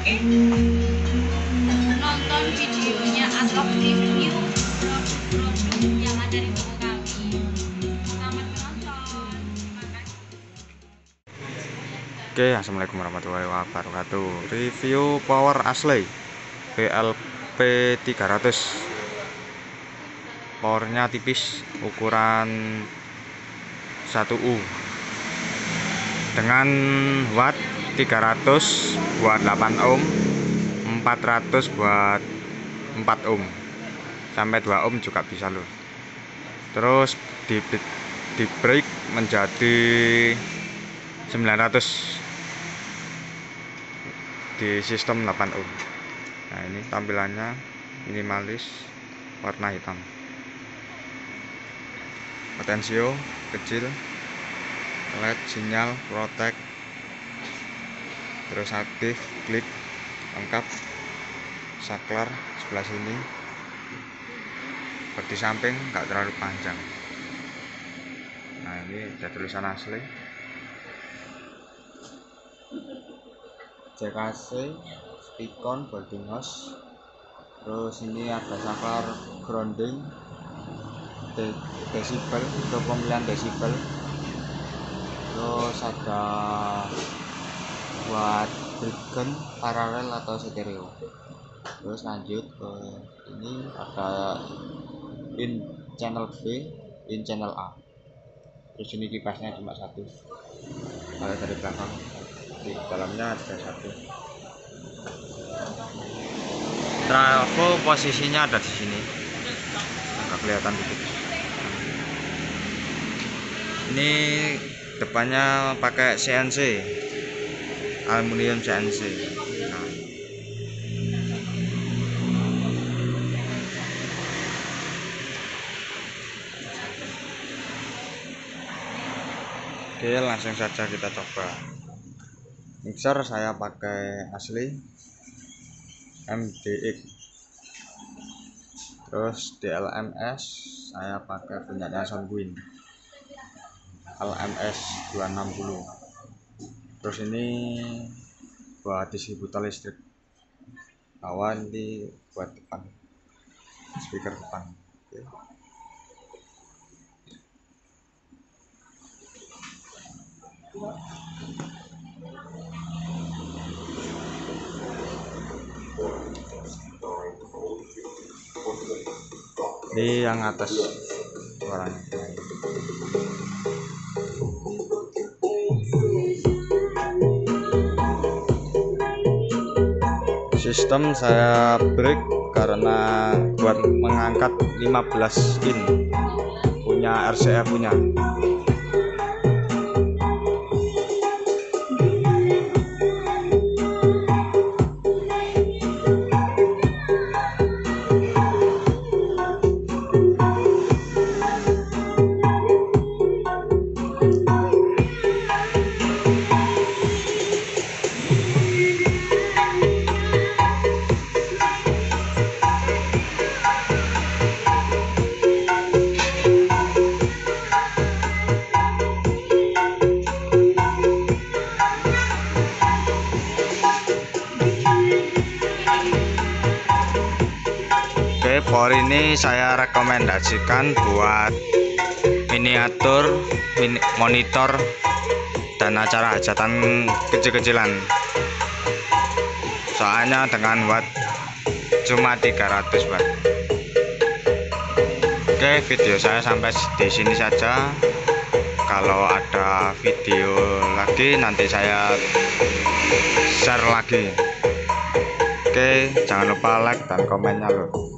nonton videonya atau review produk-produk yang ada di toko kami. Selamat menonton. Terima kasih. Oke, assalamualaikum warahmatullahi wabarakatuh. Review power Ashley BLP 300. Powernya tipis, ukuran 1U dengan watt 300 buat 8 ohm, 400 buat 4 ohm, sampai 2 ohm juga bisa loh. Terus di break menjadi 900 di sistem 8 ohm. Nah, ini tampilannya minimalis, warna hitam. Potensio kecil, LED sinyal protek, terus aktif, klik, lengkap, saklar sebelah sini, di samping nggak terlalu panjang. Nah, ini ada tulisan Ashley, JKC, Sticon, boarding house. Terus ini ada saklar grounding, desibel untuk pemilihan desibel. Terus ada buat breakdown paralel atau stereo. Terus lanjut ke ini ada in channel B, in channel A. Terus ini kipasnya cuma satu. Kalau dari belakang, di dalamnya ada satu. Trafo posisinya ada di sini, nggak kelihatan dikit. Ini depannya pakai CNC, aluminium CNC. Nah, oke, langsung saja kita coba. Mixer saya pakai Ashley MDX. Terus DLMS saya pakai punyanya Soundwind LMS 260. Terus ini buat distributor listrik, bawah ini buat depan, speaker depan. Oke. Ini yang atas suaranya. Sistem saya break karena buat mengangkat 15 in punya RCA punya. Oke, power ini saya rekomendasikan buat miniatur, monitor, dan acara hajatan kecil-kecilan. Soalnya dengan watt cuma 300 watt. Oke, video saya sampai di sini saja. Kalau ada video lagi nanti saya share lagi. Oke, jangan lupa like dan komennya loh.